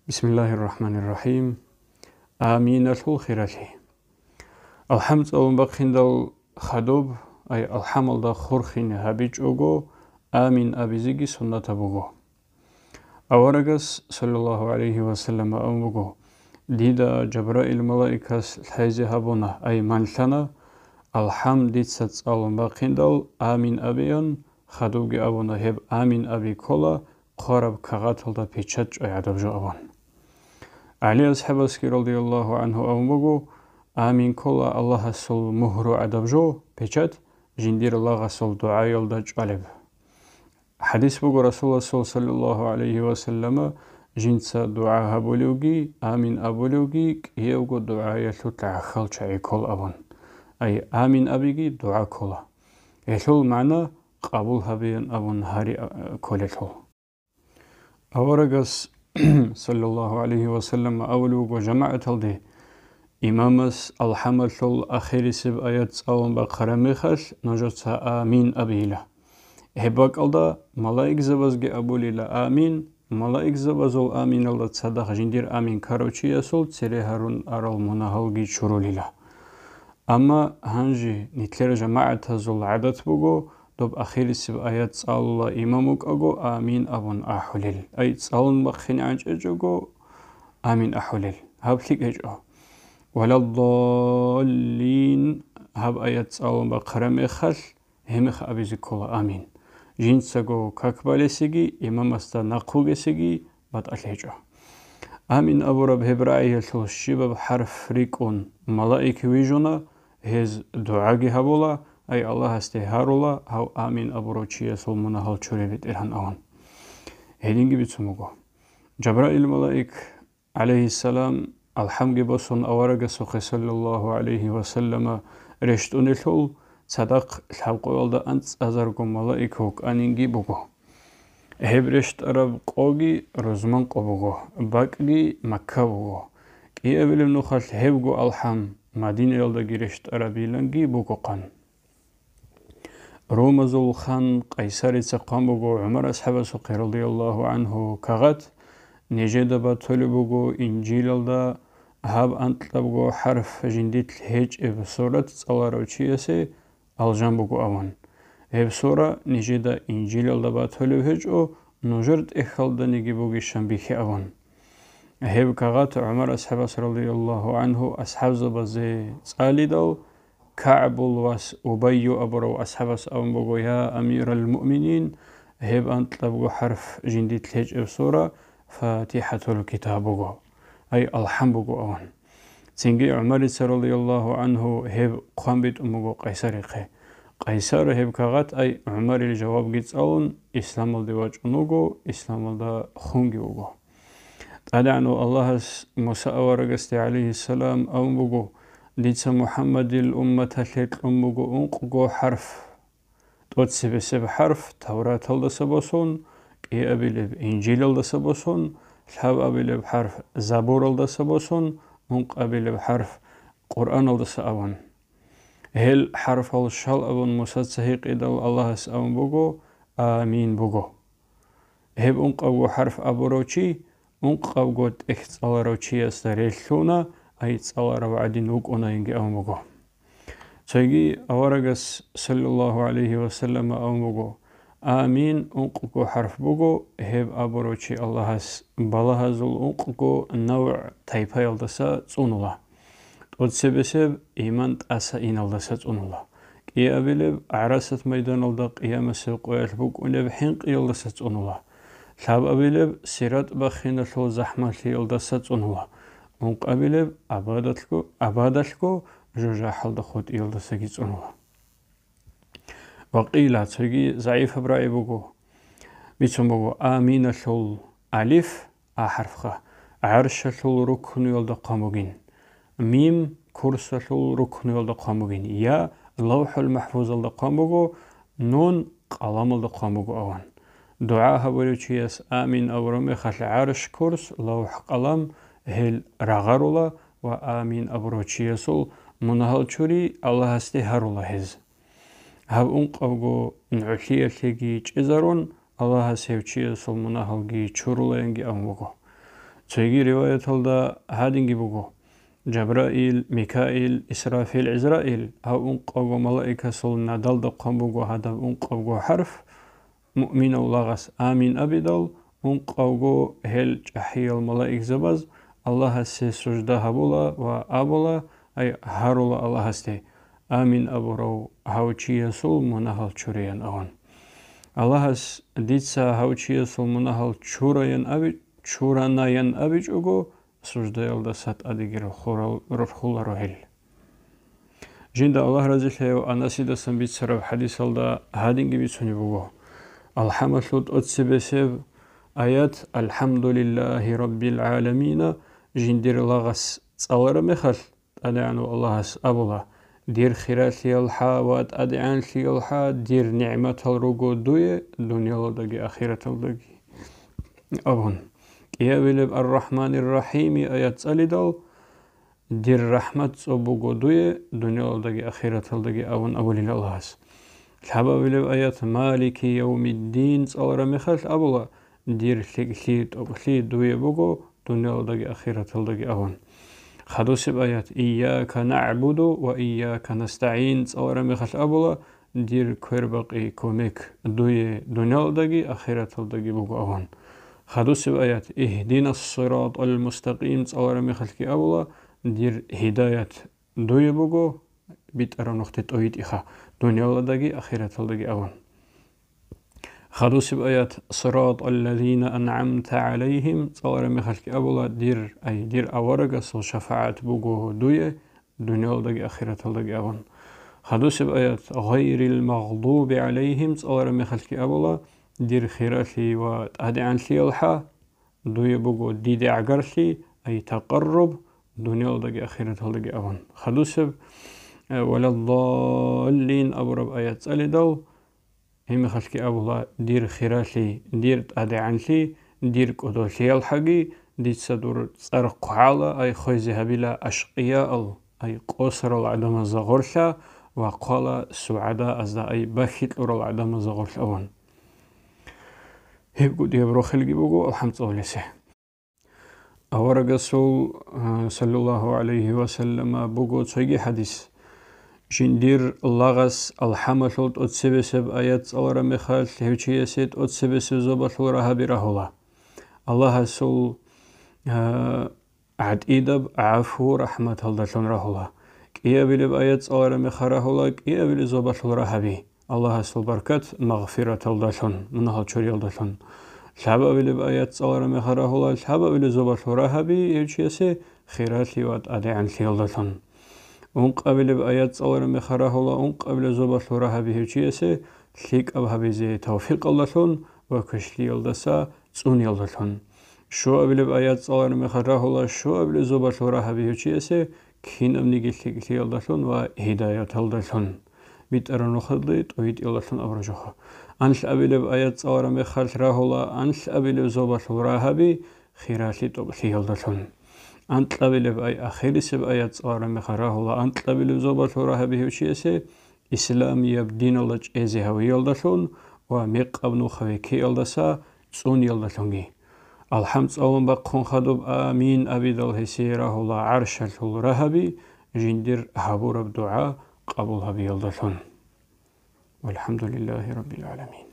بسم الله الرحمن الرحيم. آمين الخيرالي. الحمد أول بخندل خدوب أي الحمل دا خورخين هابيج أوغو آمين أبيزيجي سنة بوغو. أورغس صلى الله عليه وسلم أمبوغو ديدا جبرائيل ملائكة الحيزي هابونا أي منشانا الحمد ديت ستس أول بخندل آمين أبيون خدوبي أبونا هب آمين أبي كولا قارب كغاتل دا بيچت أي عدبجو أبون. علي أصحابسكي رضي الله عنه أمبوغو آمين كولا الله سل مهرو عدبجو بيچت جندير الله سل دعاء يلدج علب. حديث بوغو رسول الله صلى الله عليه وسلم جنسا دعاء هبولوغي آمين أبولوغي كيوغو دعاء يلتع خلچا كول أبون. أي آمين أبيغي دعاء كولا يلول معنى قبول هبين أبون هاري كوليتول. أورغس صلى الله عليه وسلم أولوغ وجماعة الدي إمامس الحمل الأخير سب آيات صالون بقرميخش نجوتها آمين أبيلا هباك الدا ملايك زبازغي أبوليلا آمين ملايك زبازول آمين الدا تصدق جندير آمين كاروچي يسول تسيري هارون أرال مناهلغي شروليلا أما هنجي نتلر جماعة زول عدد بوغو دوب أخير سب آيات صالولا إماموك أغو آمين أبون أحوليل أي صالون بخين عنج أجوغو آمين أحوليل هابليك أجو ولا الضالين هاب آيات صالون بقرميخش همخ أبيزي كولا آمين جنساغو كاكباليسيغي إمام استا ناقوغيسيغي بات أليجو آمين أبو رب هبرائي الشباب حرف ريكون ملائك ويجونا هز دعاغي هبولا أي الله استهارولا هاو آمين أبو روچي يسول مناهل چوريبت إرهان أون هيدينغي بيتسموغو جبرائيل ملائك عليه السلام الحمد بسون أورغ سوخي صلى الله عليه وسلم رشتون الحول صدق الحلق والدا أنت أزارغو ملائكوك أنينغي بوغو هبرشت أرب قوغي رزمان قبوغو باقغي مكة بوغو كي أبلم نخل هبغو الحم مدينة يلدا گرشت أربيلنغي بوغو قان رومزول خان قيساري تقام بوغو عمر أصحاب سقي رضي الله عنه كغت نجد بطول بوغو إنجيل يلدا هاب أنت بوغو حرف جنديت الهج بسورة صلاروچيسي الجان بوغو أوان هب سورة نجد إنجيل يلدا بطول بهج أو نجرد إخالدا نجي بوغي شنبيخي أوان هب كغت عمر أصحاب رضي الله عنه أصحاب زبازي صالي دو كعب الواس أبيو أبرو أصحابس أون بوغو يا أمير المؤمنين هب أنت لبغو حرف جنديت الهج بسورة فاتحة الكتاب بوغو أي الحمد بوغو أون تنجي عمر رضي الله عنه هب قنبت أموغو قيساريقي قيسار هب كغت أي عمر الجواب جيت أون إسلام الدواج أنوغو إسلام الدا خونجي بوغو تدعنو الله موسى ورقستي عليه السلام أون بوغو ديتس محمد الأمة تلت أموغو أنقو حرف توتسب سب حرف توراة الدسبوسون كي أبيلب إنجيل الدسبوسون الحب أبيلب حرف زبور الدسبوسون أنق أبيلب حرف قرآن الدسأون هل حرف الشال أبون موسى سهيق إدل الله سأون بوغو آمين بوغو هب أنق أبو حرف أبو روشي أنق أبو إختصال روشي أستريلونا أي تصالر وعدين وقونا ينجي أموغو تيجي أورغس صلى الله عليه وسلم أموغو آمين أنقو حرف بوغو هب أبروشي الله بلاها زل أنقو نوع تايبا يلدسا تونولا تودسبسب إيمان تأسا إين يلدسا تونولا كي أبلب عراسة ميدان يلدا قيامة سوقو يلبوك ونب حنق يلدسا تونولا لاب أبلب سيرات بخين الحو زحمة يلدسا تونولا مقابله عبادتكو جوجا حل خود يلدسكي صنوه وقيل ترجي ضعيف براي بوغو بيتم بوغو آمين الحل ألف حرف خ عرش الحل ركن يلد قاموغين ميم كرس الحل ركن يلد قاموغين يا لوح المحفوظ يلد قاموغو نون قلم يلد قاموغو أوان دعاء هبولوچيس آمين أورمي خل عرش كرس لوح قلم هل رغارولا و آمين أبروچي يسول منهل چوري الله هستي هارولا هز هب أنقوغو نعخية لغي چزارون الله هسيوچي يسول منهل گي چورولا ينگي أموغو تيجي رواية هلدا هادينجي بوغو جبرائيل ميكائيل إسرافيل عزرائيل هاو أنقوغو ملائكة سول نادال دقام بوغو هذا أنقوغو حرف مؤمن ولاغس آمين أبيدال أنقوغو هل جحيل الملائك زباز الله سي سجده هبولا وآبولا أي هارولا الله استي آمين أبورو هاوچي سول منهل چوريان أون الله ديتسا هاوچي سول منهل چورانايان أبيج أغو سجده يلدا سات أديگير رفخولا روهل جند الله رضي الله أناسي دا سنبيت سرب حديث الدا هادينجي بيسوني بوغو الحمد أتسبسب آيات الحمد لله رب العالمين جندير لغس صور مخل أدعنو الله أبولا دير خيرات ليالحا وات أدعان ليالحا دير نعمة الرغو دوية دنيا لدغي آخرة لدغي أبون يابلب الرحمن الرحيم آيات صالدال دير رحمة صبوغو دوية دنيا لدغي آخرة لدغي أبون أبولي الله الحبا بلب آيات مالك يوم الدين صور مخل أبولا دير لي دوية بوغو دنيا لدغي آخرة لدغي أبون خدوس بآيات إياك نعبد وإياك نستعين صور مخل أبولا دير كوربقي كوميك دوية دنيا لدغي آخرة لدغي بوغو أبون خدوس بآيات اهدنا الصراط المستقيم صور مخل كي أبولا دير هداية دوية بوغو بيتأرى نقطة أويد إخا دنيا لدغي آخرة لدغي أبون خدوس بآيات صراط الذين أنعمت عليهم صور مخل كي أبولا دير أورغا سل شفاعة بوغو دوية دنيا لدغي آخرة لدغي أبون خدوس بآيات غير المغضوب عليهم صور مخل كي أبولا دير خيراتي وأدعان ليالحا دوية بوغو ديدي عقرتي أي تقرب دنيا لدغي آخرة لدغي أبون خدوس ولا الضالين أبرب آيات سالدال هم خلقي أبولا دير خيراتي دير أدعانتي دير قدوتي الحقي دير صدور صرق حالة أي خوزي هبيلا أشقياء أي قصر العدم الزغرشة وقال سعداء أزدا أي بخيت العدم الزغرشة أون هيبقو ديبرو خلقي بوغو الحمد لله أورق رسول صلى الله عليه وسلم بوغو تسويقي حديث جندير لغس الحمد أتسبسب آيات صور مخال هوچيسيت أتسبسب زبطل رهبي رهولا الله سول عد إيدب عفو رحمة هلدتون رهولا كيا بلب آيات صور مخال رهولا كيا بلب زبطل رهبي الله سول بركات مغفرة هلدتون منهل چوري هلدتون شابا بلب آيات صور مخال رهولا شابا بلب زبطل رهبي هوچيسي خيرات ليوات أدعان هلدتون قبل بآيات صور مخرهلا قبل زبط لورها بهجيسه ليك أبهبزي توفيق اللهون وكشلي الدسا صون يلدلون شو قبل بآيات صور مخرهلا شو قبل زبط لورها بهجيسه كين أمنيجي ليك يلدلون وهداية يلدلون بيترنو خديت ويد يلدلون أبرجها أنش قبل بآيات صور مخرهلا أنش قبل زبط لورها بخيراتي توبلي يلدلون أنت لبلب أي أخير سب آيات صار مخراه الله أنت لبلب زوبة لورها بهوشيسه إسلام يبدين الله جزء هوي يلدشون وميق أبنو خويكي يلدسا صون يلدشونجي الحمد أولم بقون خدوب آمين أبيد الهسيره الله عرش الرهبي جندر هبور بدعاء قبول هبي يلدشون والحمد لله رب العالمين